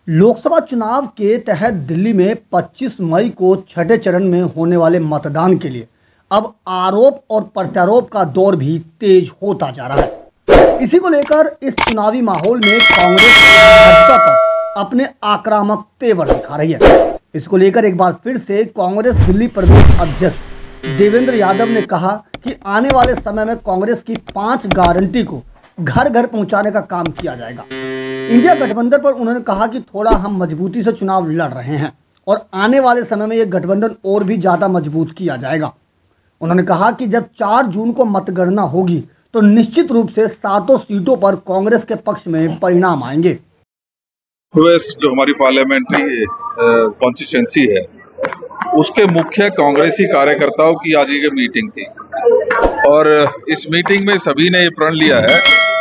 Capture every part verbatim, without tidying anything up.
लोकसभा चुनाव के तहत दिल्ली में पच्चीस मई को छठे चरण में होने वाले मतदान के लिए अब आरोप और प्रत्यारोप का दौर भी तेज होता जा रहा है। इसी को लेकर इस चुनावी माहौल में कांग्रेस भाजपा पर अपने आक्रामक तेवर दिखा रही है। इसको लेकर एक बार फिर से कांग्रेस दिल्ली प्रदेश अध्यक्ष देवेंद्र यादव ने कहा कि आने वाले समय में कांग्रेस की पांच गारंटी को घर घर पहुंचाने का काम किया जाएगा। इंडिया गठबंधन पर उन्होंने कहा कि थोड़ा हम मजबूती से चुनाव लड़ रहे हैं और आने वाले समय में यह गठबंधन और भी ज़्यादा मजबूत किया जाएगा। उन्होंने कहा कि जब चार जून को मतगणना होगी तो निश्चित रूप से सातों सीटों पर कांग्रेस के पक्ष में परिणाम आएंगे। वेस्ट जो हमारी पार्लियामेंट्री कॉन्स्टिट्यूंसी है उसके मुख्य कांग्रेसी कार्यकर्ताओं की आज ये मीटिंग थी और इस मीटिंग में सभी ने ये प्रण लिया है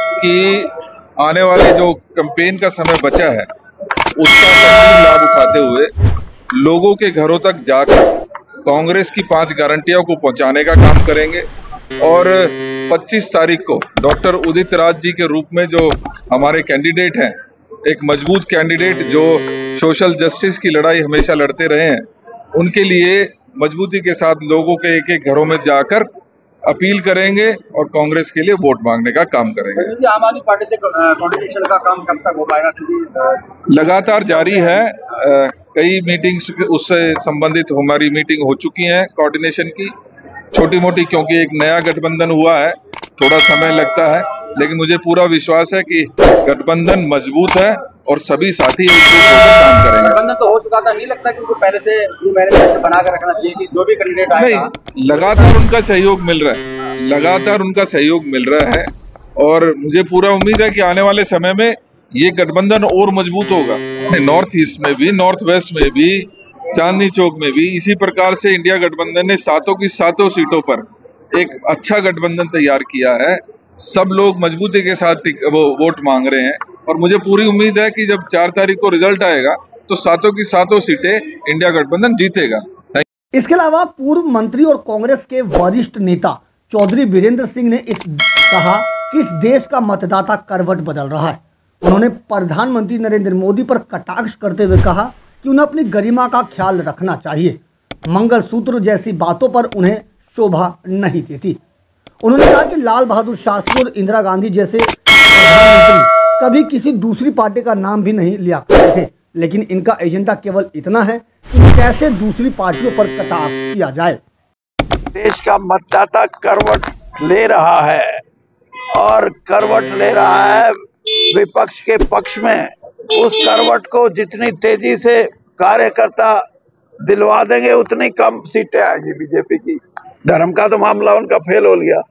कि आने वाले जो कैंपेन का समय बचा है उसका भरपूर लाभ उठाते हुए लोगों के घरों तक जाकर कांग्रेस की पांच गारंटियों को पहुंचाने का काम करेंगे। और पच्चीस तारीख को डॉक्टर उदित राज जी के रूप में जो हमारे कैंडिडेट हैं, एक मजबूत कैंडिडेट जो सोशल जस्टिस की लड़ाई हमेशा लड़ते रहे हैं, उनके लिए मजबूती के साथ लोगों के एक एक घरों में जाकर अपील करेंगे और कांग्रेस के लिए वोट मांगने का काम करेंगे। आम आदमी पार्टी से कोऑर्डिनेशन का काम कब तक हो पाएगा? लगातार जारी है। आ, कई मीटिंग्स उससे संबंधित हमारी मीटिंग हो चुकी हैं कोऑर्डिनेशन की, छोटी मोटी, क्योंकि एक नया गठबंधन हुआ है, थोड़ा समय लगता है, लेकिन मुझे पूरा विश्वास है कि गठबंधन मजबूत है और सभी साथी एकजुट होकर काम करेंगे। गठबंधन तो हो चुका था, नहीं लगता कि उनको पहले से मैनेजमेंट बना कर रखना चाहिए कि जो भी कैंडिडेट आएगा? नहीं, लगातार उनका सहयोग मिल रहा है, लगातार उनका सहयोग मिल रहा है और मुझे पूरा उम्मीद है कि आने वाले समय में ये गठबंधन और मजबूत होगा। नॉर्थ ईस्ट में भी, नॉर्थ वेस्ट में भी, चांदनी चौक में भी इसी प्रकार से इंडिया गठबंधन ने सातों की सातों सीटों पर एक अच्छा गठबंधन तैयार किया है। सब लोग मजबूती के साथ वो वोट मांग रहे हैं और मुझे पूरी उम्मीद है कि जब चार तारीख को रिजल्ट आएगा तो सातों की सातों सीटें इंडिया गठबंधन जीतेगा। इसके अलावा पूर्व मंत्री और कांग्रेस के वरिष्ठ नेता चौधरी वीरेंद्र सिंह ने इस कहा कि इस देश का मतदाता करवट बदल रहा है। उन्होंने प्रधानमंत्री नरेंद्र मोदी पर कटाक्ष करते हुए कहा कि उन्हें अपनी गरिमा का ख्याल रखना चाहिए, मंगलसूत्र जैसी बातों पर उन्हें शोभा नहीं देती। उन्होंने कहा कि लाल बहादुर शास्त्री और इंदिरा गांधी जैसे प्रधानमंत्री कभी किसी दूसरी पार्टी का नाम भी नहीं लिया करते थे, लेकिन इनका एजेंडा केवल इतना है कि कैसे दूसरी पार्टियों पर कटाक्ष किया जाए। देश का मतदाता करवट ले रहा है और करवट ले रहा है विपक्ष के पक्ष में। उस करवट को जितनी तेजी से कार्यकर्ता दिलवा देंगे उतनी कम सीटें आएंगी बीजेपी की। धर्म का तो मामला उनका फेल हो गया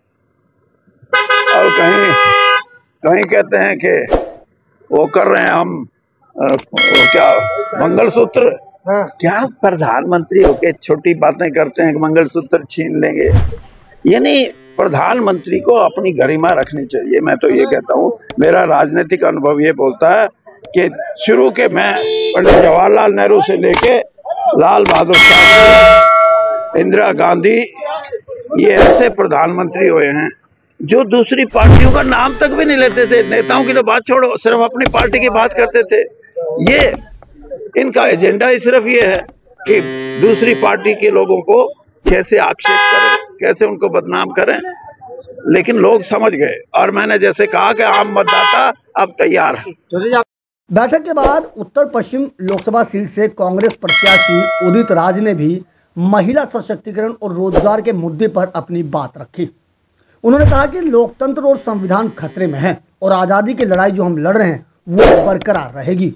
और कहीं कहीं कहते हैं कि वो कर रहे हैं हम आ, वो क्या मंगलसूत्र, क्या प्रधानमंत्री होके छोटी बातें करते हैं कि मंगलसूत्र छीन लेंगे। यानी प्रधानमंत्री को अपनी गरिमा रखनी चाहिए। मैं तो ये कहता हूँ, मेरा राजनीतिक अनुभव ये बोलता है कि शुरू के मैं पंडित जवाहरलाल नेहरू से लेके लाल बहादुर शास्त्री, इंदिरा गांधी, ये ऐसे प्रधानमंत्री हुए हैं जो दूसरी पार्टियों का नाम तक भी नहीं लेते थे। नेताओं की तो बात छोड़ो, सिर्फ अपनी पार्टी की बात करते थे। ये इनका एजेंडा ही सिर्फ ये है कि दूसरी पार्टी के लोगों को कैसे आक्षेप करें, कैसे उनको बदनाम करें। लेकिन लोग समझ गए और मैंने जैसे कहा कि आम मतदाता अब तैयार है। बैठक के बाद उत्तर पश्चिम लोकसभा सीट से कांग्रेस प्रत्याशी उदित राज ने भी महिला सशक्तिकरण और रोजगार के मुद्दे पर अपनी बात रखी। उन्होंने कहा कि लोकतंत्र और संविधान खतरे में है और आज़ादी की लड़ाई जो हम लड़ रहे हैं वो बरकरार रहेगी।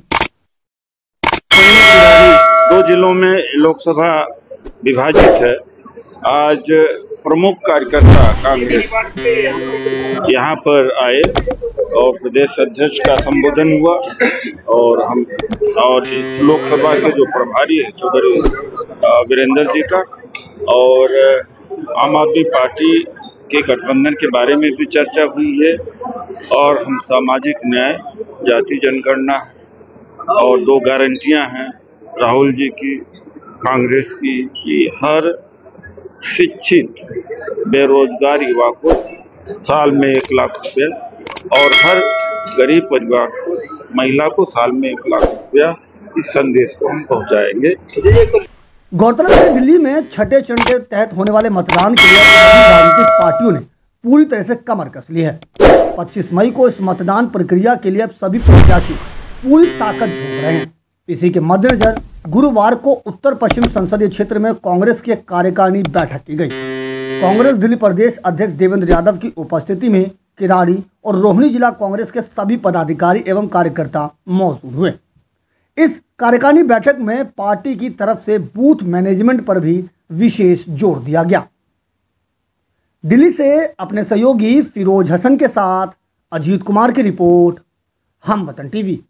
दो जिलों में लोकसभा विभाजित है। आज प्रमुख कार्यकर्ता कांग्रेस यहाँ पर आए और प्रदेश अध्यक्ष का संबोधन हुआ और हम और इस लोकसभा के जो प्रभारी है चौधरी वीरेंद्र जी का, और आम आदमी पार्टी के गठबंधन के बारे में भी चर्चा हुई है और हम सामाजिक न्याय, जाति जनगणना और दो गारंटियां हैं राहुल जी की, कांग्रेस की, कि हर शिक्षित बेरोजगार युवा को साल में एक लाख रुपया और हर गरीब परिवार को, महिला को साल में एक लाख रुपया इस संदेश को हम पहुंचाएंगे। गौरतलब है दिल्ली में छठे चरण के तहत होने वाले मतदान के लिए सभी राजनीतिक पार्टियों ने पूरी तरह से कमर कस ली है। पच्चीस मई को इस मतदान प्रक्रिया के लिए अब सभी प्रत्याशी पूरी ताकत झोंक रहे हैं। इसी के मद्देनजर गुरुवार को उत्तर पश्चिम संसदीय क्षेत्र में कांग्रेस की एक कार्यकारिणी बैठक की गई। कांग्रेस दिल्ली प्रदेश अध्यक्ष देवेंद्र यादव की उपस्थिति में किराड़ी और रोहिणी जिला कांग्रेस के सभी पदाधिकारी एवं कार्यकर्ता मौजूद हुए। इस कार्यकारिणी बैठक में पार्टी की तरफ से बूथ मैनेजमेंट पर भी विशेष जोर दिया गया। दिल्ली से अपने सहयोगी फिरोज हसन के साथ अजीत कुमार की रिपोर्ट, हम वतन टीवी।